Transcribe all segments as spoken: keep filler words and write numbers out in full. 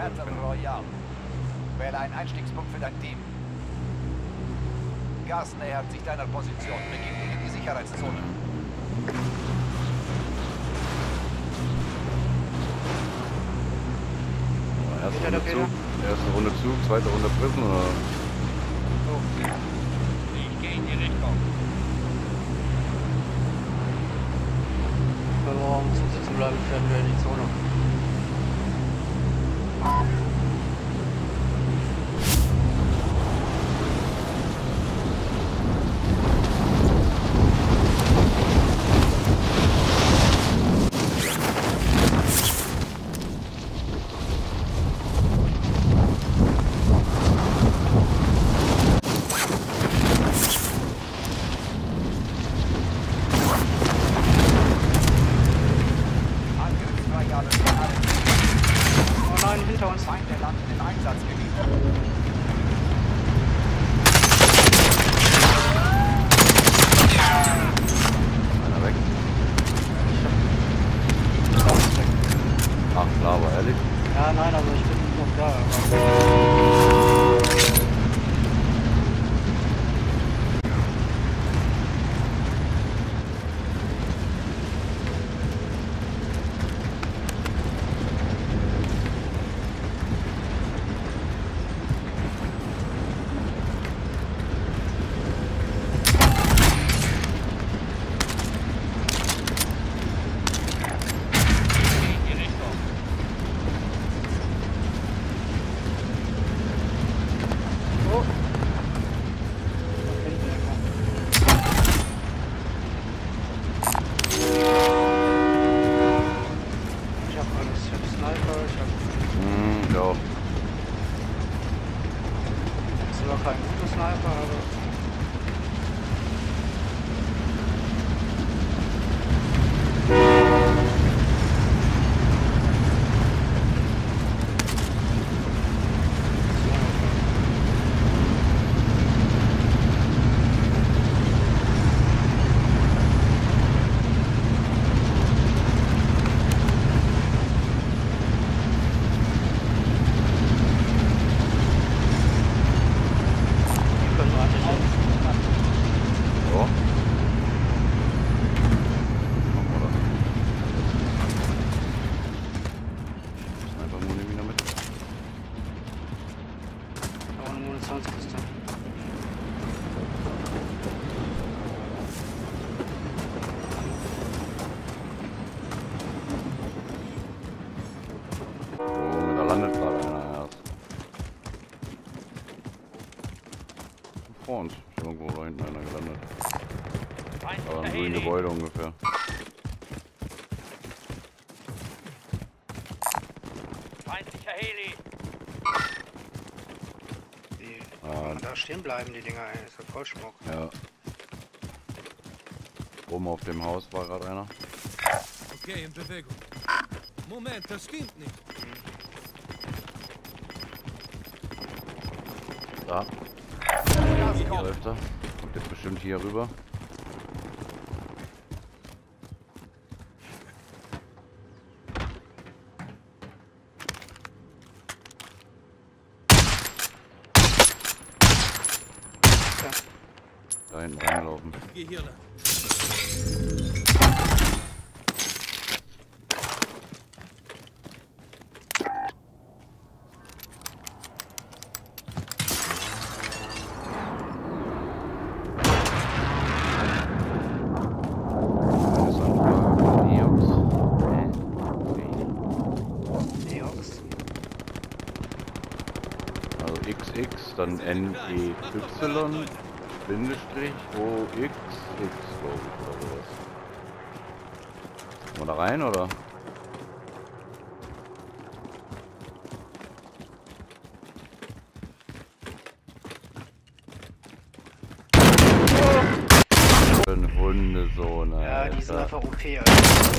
Battle Royale. Wähle einen Einstiegspunkt für dein Team. Gas nähert sich deiner Position. Begib dich in die Sicherheitszone. Erste Runde Zug, erste Runde Zug, zweite Runde Prison oder? So. Ich gehe in die Richtung. Wenn wir am Zug sitzen bleiben, werden wir in die Zone. Ja, nein, also ich bin noch da. Kein guter Sniper, aber und irgendwo da hinten einer gelandet. Aber in so ein Gebäude ungefähr. Feindlicher Heli. Die, ah, da stehen bleiben die Dinger, ey. Ist ja voll Schmuck. Ja. Oben auf dem Haus war gerade einer. Okay, in Bewegung. Moment, das stimmt nicht. Da. Hier läuft er. Kommt jetzt bestimmt hier rüber. Ja. Da hinten reinlaufen. Geh hier lang. Dann N E Y Bindestrich O X X, glaube ich, oder sowas. Kommen wir da rein, oder? Für ein Hundesohn, Alter. Ja, die sind einfach O P, Alter.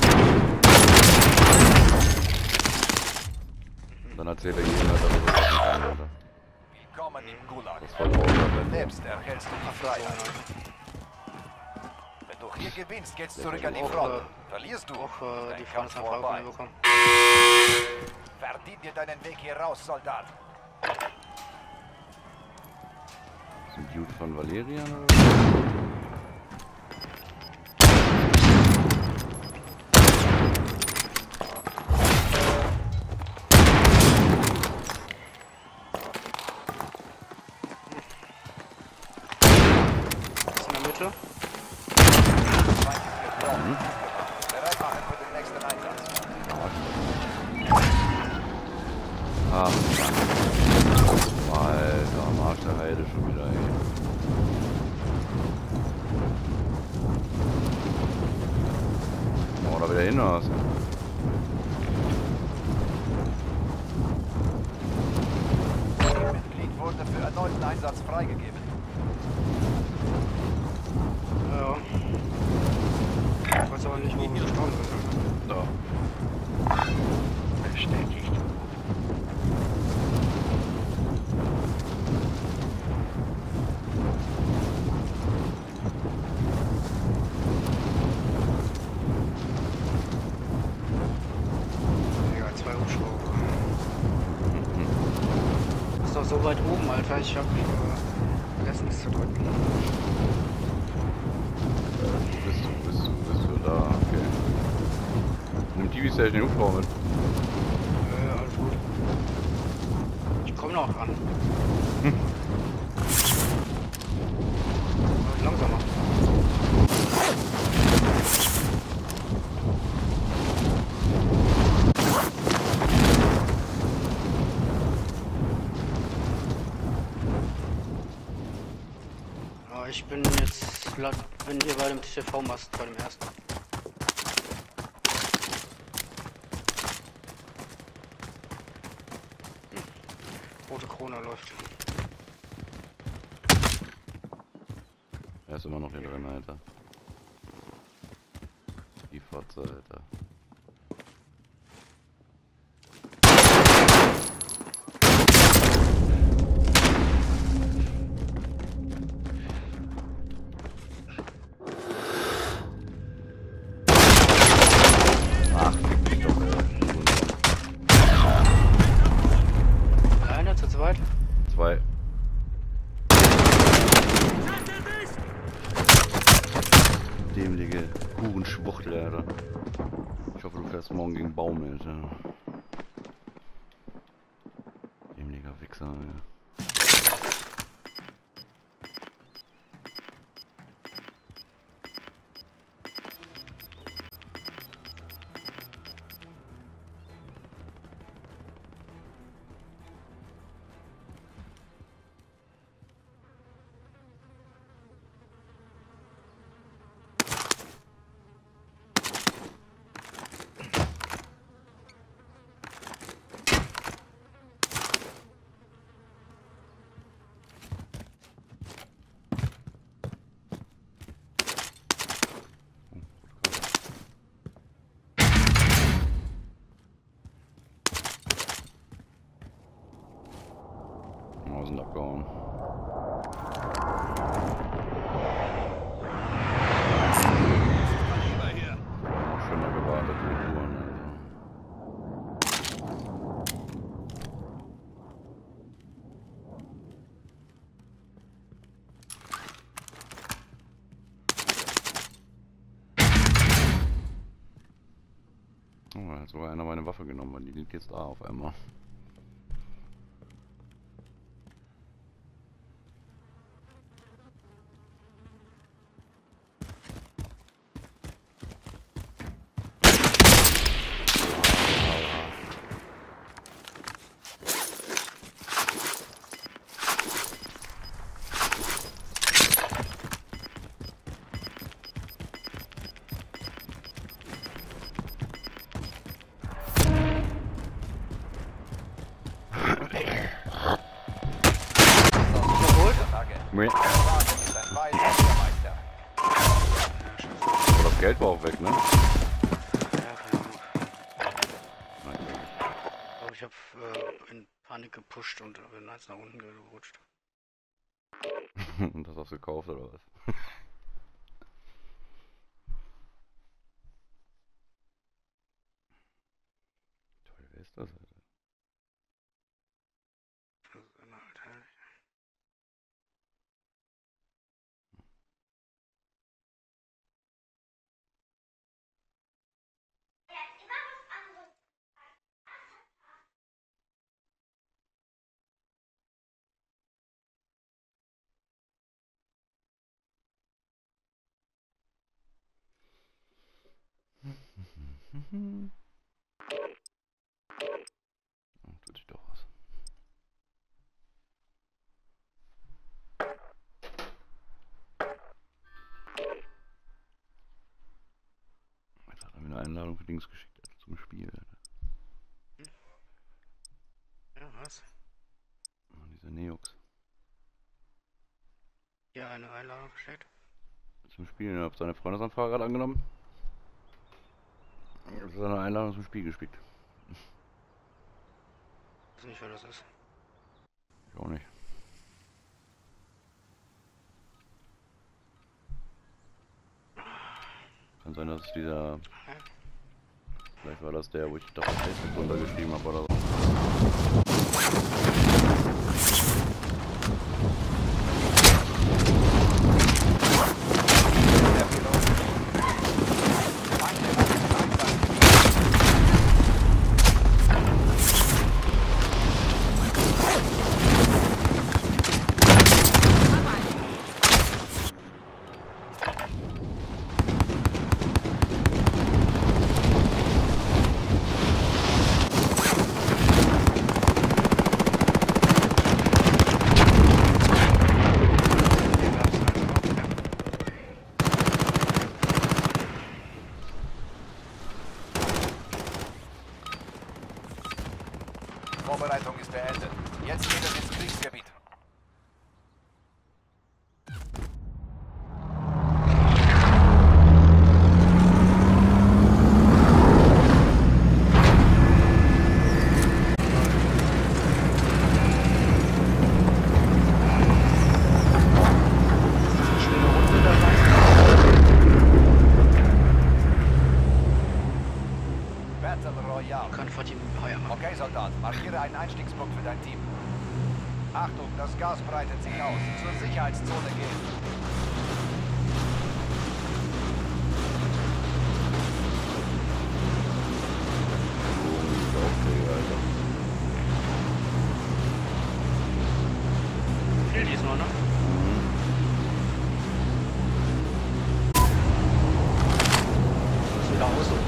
Dann erzählt er jedem, dass er das nicht kann, Alter. Willkommen im Gulag. Das war auch Selbst erhältst du die Freiheit. Wenn du hier gewinnst, geht's zurück an die auch, Front. äh, Verlierst du, auch äh, dein die Kampf Fahrzeuge vorbei. bekommen. Fertig. Verdien dir deinen Weg hier raus, Soldat. Ist ein Dude von Valerian oder was? Ist in der Mitte. Mhm. Bereit machen für den nächsten Einsatz. Ah, Mann. Alter, am Arsch der Heide schon wieder, ey. Oh, da wieder hin oder was? Mitglied wurde für erneuten Einsatz freigegeben. Ja. Ich weiß aber nicht, wo wir gestorben sind. Da. Bestätigt. Digga, zwei Hubschrauber. Das ist doch so weit oben, Alter. Ich hab äh, vergessen, es zu drücken. Bist du, bist du, bist du da? Okay. Nimm T V-Station den Hubschrauber mit. Äh, alles gut. Ich komm noch ran. Hm. Aber langsamer. Ja, ich bin jetzt, la- bin hier bei dem T V-Mast, bei dem ersten. Rote Krone läuft. Er ist immer noch hier drin, Alter. Die Fotze, Alter. Ach, fick dich doch, ey. Alleine, zu zweit? Zwei. Dämliche Hurenschwuchtel, Alter. Ich hoffe, du fährst morgen gegen Baum, Alter. Dämlicher Wichser, Alter. Oh, sind abgehauen. Auch schöner gewartet, die Uhren, also. Oh, da hat sogar einer meine Waffe genommen, weil die liegt jetzt da auf einmal. Meh. Aber das Geld war auch weg, ne? Ja, keine Ahnung. Nein. Ich glaube, ich habe äh, in Panik gepusht und bin eins nach unten gerutscht. Und das hast du gekauft, oder was? Toll, wer ist das, Alter? Mhm. Oh, tut sich doch was. Jetzt hat er mir eine Einladung für Dings geschickt, also zum Spiel. Ja, was? Oh, dieser Neox. Ja, eine Einladung geschickt. Zum Spielen, ich habe seine Freundesanfrage gerade angenommen. Ich habe seine Einladung zum Spiel geschickt. Ich weiß nicht, wer das ist. Ich auch nicht. Kann sein, dass es dieser... Vielleicht war das der, wo ich das auf Facebook runtergeschrieben habe oder so. Vorbereitung ist beendet. Jetzt geht es ins Kriegsgebiet. Battle Royale. Kann vor dem Heuer machen. Okay, Soldat, markiere einen Einstiegspunkt für dein Team. Achtung, das Gas breitet sich aus. Zur Sicherheitszone gehen. Viel diesmal, ne? Das ist wieder aus und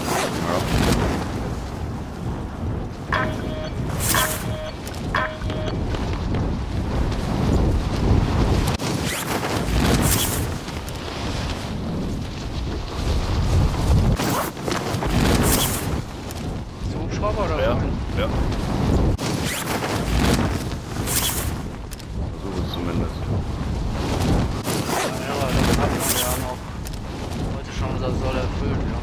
so Hubschrauber oder Ja, was? ja. Versuche es zumindest. Ja, aber das hatten wir ja noch heute schon unser Soll erfüllt. Ja.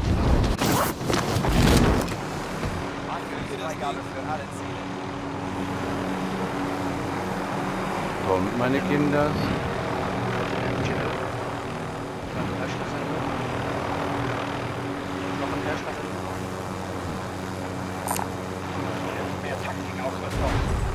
Angriffsfreigabe für alle Ziele. Kommt, meine Kinder. Mehr Taktikausrüstung.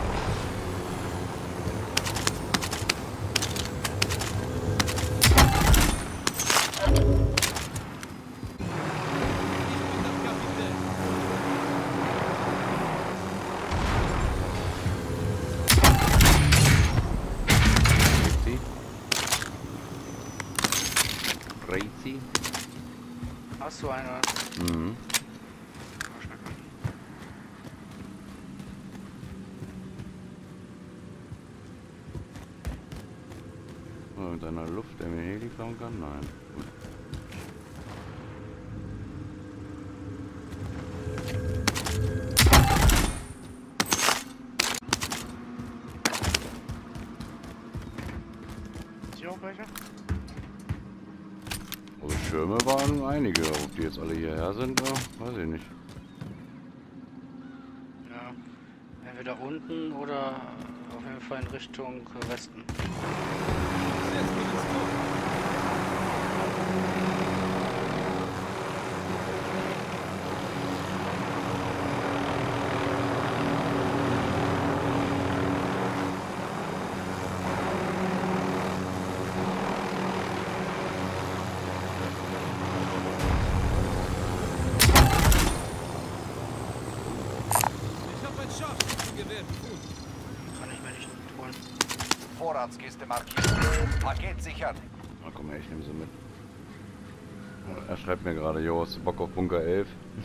Crazy. Hast du eine? Mhm. Oh, mit einer Luft, der mir Heli klauen kann? Nein. Gut. Ist hier auch welche? Also Schirme waren einige, ob die jetzt alle hierher sind, ja, weiß ich nicht. Ja. Entweder unten oder auf jeden Fall in Richtung Westen. Jetzt geht es los. Ich hab ein Scharfschützengewehr gefunden. Kann ich mir nicht holen. Vorratskiste markiert. Paket sichern. Na komm her, ich nehme sie mit. Er schreibt mir gerade, jo, hast du Bock auf Bunker elf?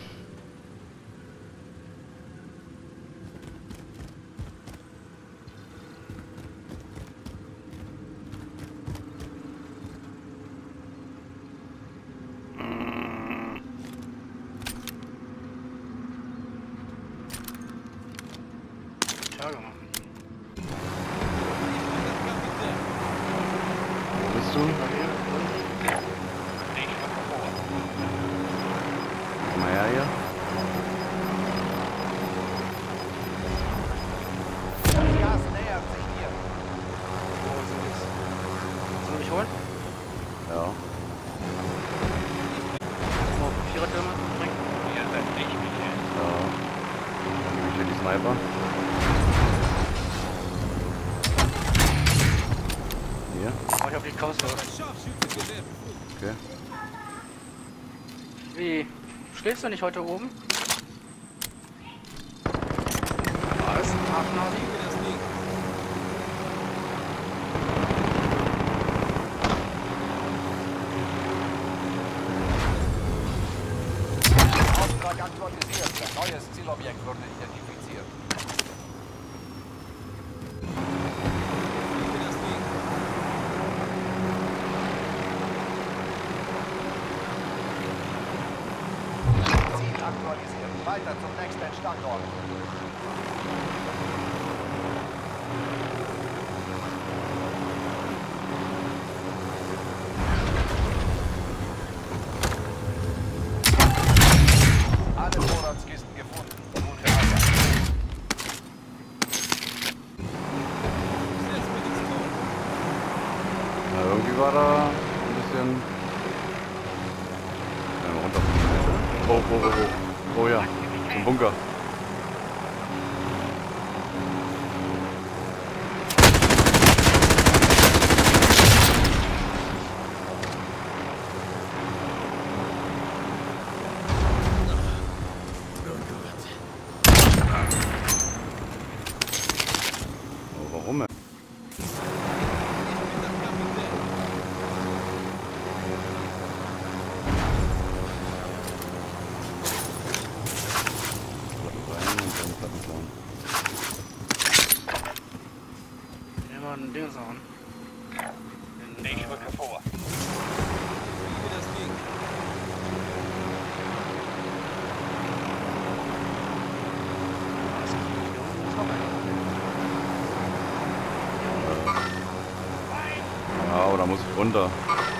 Tage machen. Wo bist du? Komm mal her hier. Das Gas nähert sich hier. Soll ich mich holen? Ja. Mal Vierertürme bringen? Ihr seid nicht Michael. Ja. Dann nehme ich hier die Sniper. Hier. Mach ich auf die Coaster. Scharfschützengewehr befugt. Okay. Wie? Schläfst du nicht heute oben? Was? Hafennasi? Liebe das Ding. Auftrag aktualisiert. Ein neues Zielobjekt wurde identifiziert. Liebe das Ding. Ziel aktualisiert. Weiter zum nächsten Standort. Alle Vorratskisten gefunden. Nun für Einsatz. Selbstmedizinon. Na, irgendwie war da ein bisschen... Ja, mal runter. Oh, oh, oh, oh. Oh ja, im Bunker. Oh, warum? Ich bin der Kapitän. Rein und dann Platten klauen. Immer ein Ding sagen. Ich rücke vor. Liebe das Ding. Ja, oder muss ich runter?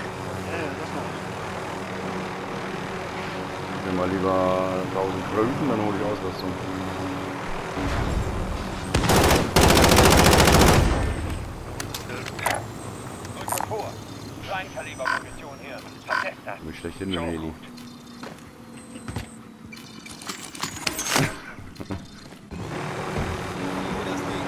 Ich nehme mal lieber tausend Kröten, dann hole ich Ausrüstung. Rücke vor. Kleinkaliber-Munition hier. Vertester. Mich schlecht hin, den Heli. Liebe das Ding.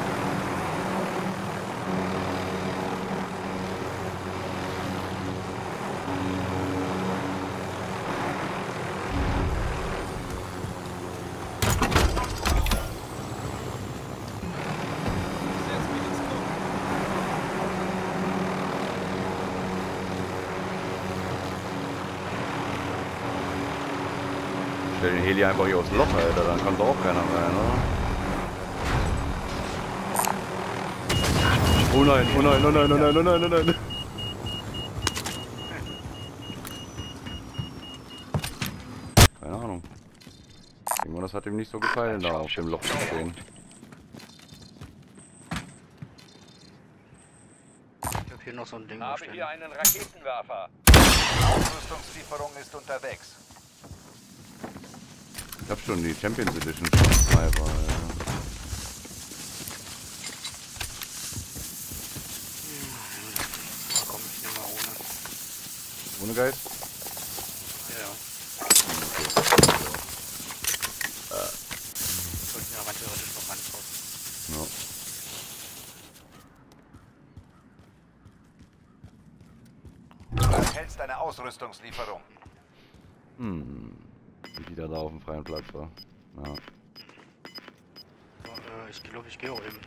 Selbstmedizinon. Stell den Heli einfach hier aufs Loch, Alter, dann kommt auch keiner rein, oder? Oh nein, oh nein, oh nein, oh nein, oh nein, oh nein. Keine Ahnung. Irgendwann, das hat ihm nicht so gefallen, da auf dem Loch zu stehen. Ich hab hier noch so ein Ding Habe stehen. hier einen Raketenwerfer. Ausrüstungslieferung ist unterwegs. Ich hab schon die Champions Edition Sniper, ja. Na komm, ich nehme mal ohne. Ohne Geist? Ja, ja. Sollten ja rein theoretisch noch rankommen. Ja. Du erhältst eine Ausrüstungslieferung. Hm. Wie wieder da auf dem freien Platz war. Ja. So, äh, ich glaube, ich gehe auch eben.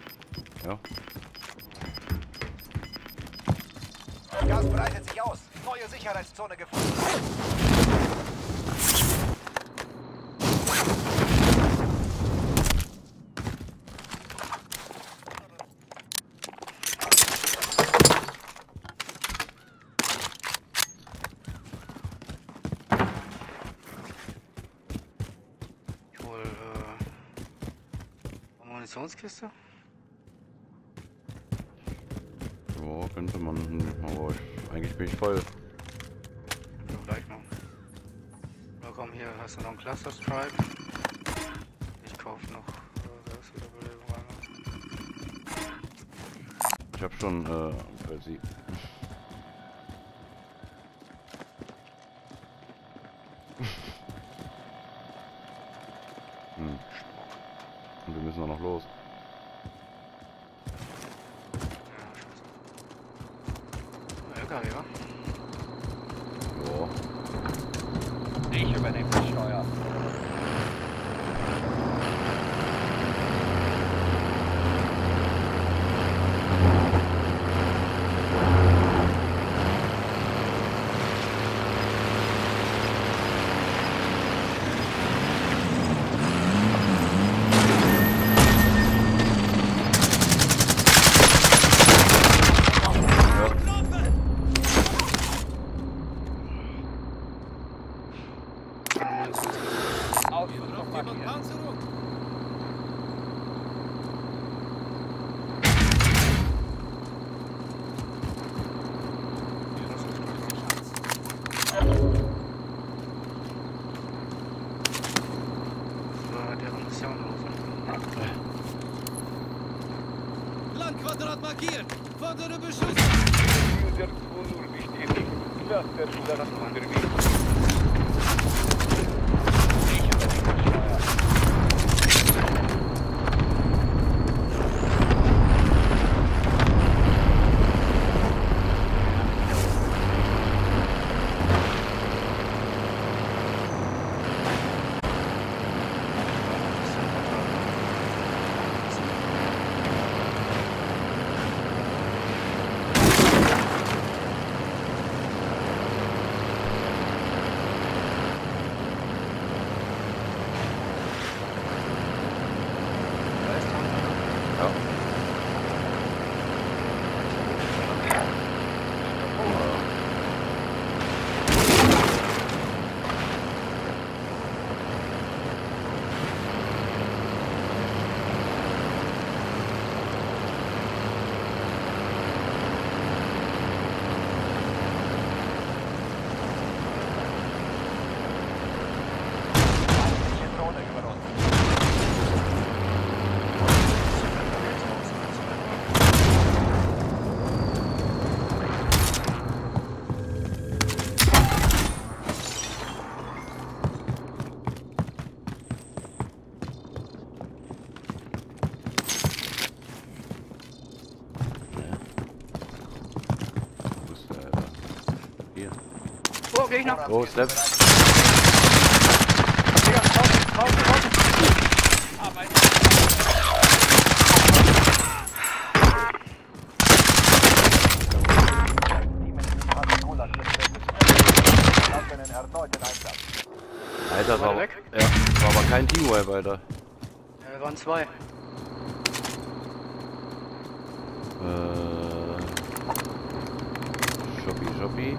Ja. Gas breitet sich aus. neue Sicherheitszone gefunden. Ich hol, äh, Munitionskiste. Ja, könnte man, aber ich, eigentlich bin ich voll. Ja, gleich noch. Na komm, hier hast du noch einen Cluster Strike. Ich kauf noch, äh, da ist wieder Belebung rein. Ich hab schon, äh, für sie. hm. Und wir müssen auch noch los. L K W, wa? Ja. Ich übernehme die Steuer. Hier braucht jemand Panzerung. Das war deren Mission los. Landquadrat markiert. Vordere Beschuss. User zwei null bestätigt. Cluster Start unterwegs. Ich übernehme die Steuer. Oh, Gegner! Oh, Step. Digga, raus, raus, raus! Alter, War war, der weg? ja, war aber kein Teamwipe, Alter. Ja, wir waren zwei. Äh. Shoppi, Shoppi.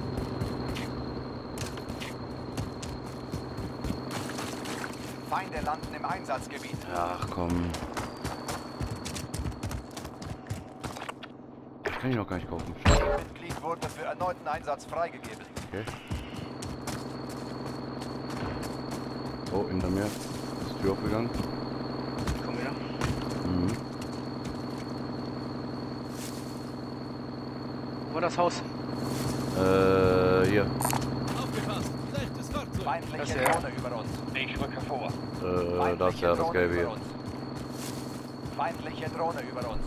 Feinde landen im Einsatzgebiet. Ach komm. Das kann ich noch gar nicht kaufen. Mitglied wurde für erneuten Einsatz freigegeben. Okay. Oh, hinter mir. Ist die Tür aufgegangen. Ich komm wieder. Mhm. Wo war das Haus? Äh, hier. Aufgepasst. Leichtes Fahrzeug. Feindliche Das hier. Drohne über uns. Ich rücke vor. Äh, das ist ja das Drohne Gelbe über hier. uns. Feindliche Drohne über uns.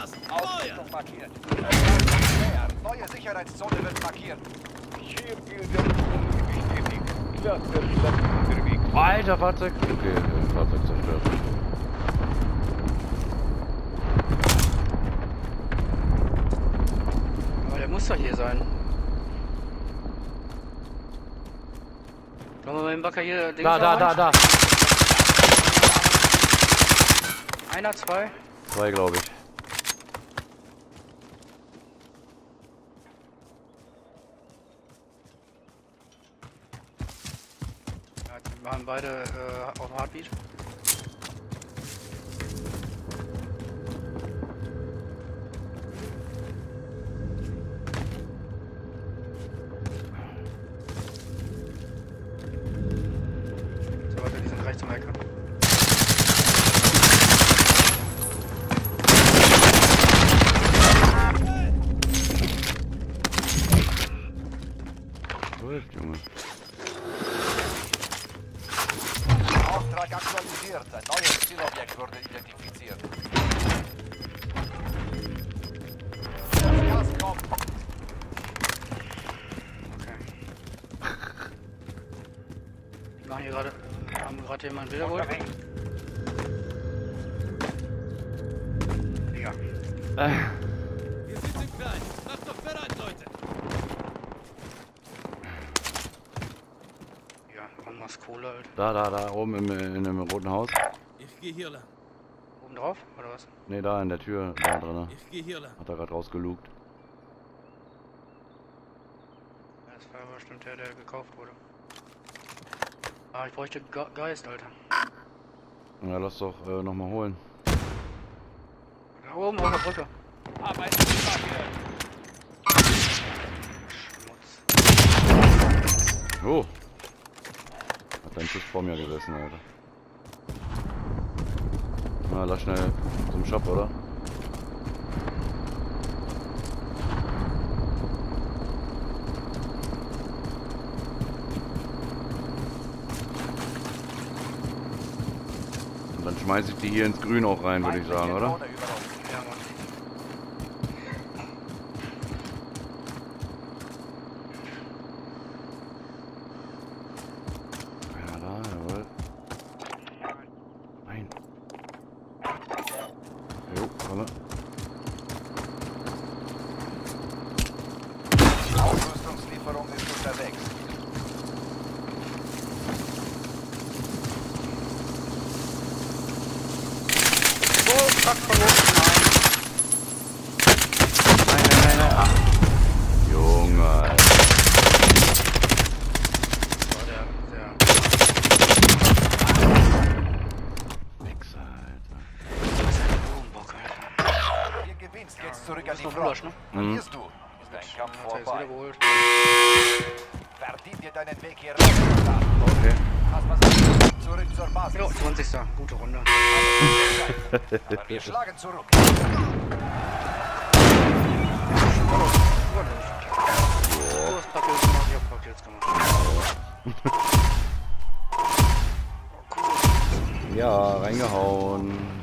Aufpassen! Feuer! Ausrüstung markiert. Näher. Neue Sicherheitszone wird markiert. Hier gilt der unbestätigt. Clusterschlag unterwegs. Alter, Fahrzeug. Okay, äh, Fahrzeug zerstört. Aber der muss doch hier sein. Wollen wir mal den Backer hier... Da, da, da, da. Einer, zwei. Zwei, glaube ich. Ja, die machen beide äh, auf Heartbeat. So, Leute, die sind rechts um die Ecke. Läuft, Junge. Auftrag aktualisiert. Ein neues Zielobjekt wurde identifiziert. Das Gas kommt. Okay. Die machen hier gerade... haben gerade jemanden wiederholt. Ja. Äh, Wir sind zu klein. Macht doch bereit, Leute! Ja, machen wir's Kohle, Alter. da, da, da, oben im, in dem roten Haus. Ich gehe hier lang. Oben drauf, oder was? Ne, da in der Tür, da drin. Ich gehe hier lang. Hat er gerade rausgelugt. Ja, das war aber bestimmt der, der gekauft wurde. Ah, ich bräuchte Ge Geist, Alter. Ja, lass doch äh, nochmal holen. Da oben auf der Brücke. Arbeit hier. Schmutz. Oh! Hat dein Schuss vor mir gesessen, Alter. Na, lass schnell zum Shop, oder? Und dann schmeiß ich die hier ins Grün auch rein, würde ich sagen, oder? Drohne über uns. Ja, Mann. Ja, da, jawohl. Nein. Jo, komme. Ausrüstungslieferung ist unterwegs. Oh, fuck, von oben. Nein. Nein, nein, nein, nein. Ah. Junge, Alter. Das war der, der. Wichser, Alter. Das ist ein Bogenbock, Alter. Ihr gewinnst, geht's zurück Du an bist die noch Front. Gulasch, ne? Verlierst du, ist dein Kampf Hat er jetzt vorbei. wieder geholt. Verdient dir deinen Weg hier raus. Okay. Hast was an. Zurück zur Basis. Jo, zwanzigste Gute Runde. Aber wir schlagen zurück. Du hast Papier gemacht, ich hab Papier gemacht. Ja, reingehauen.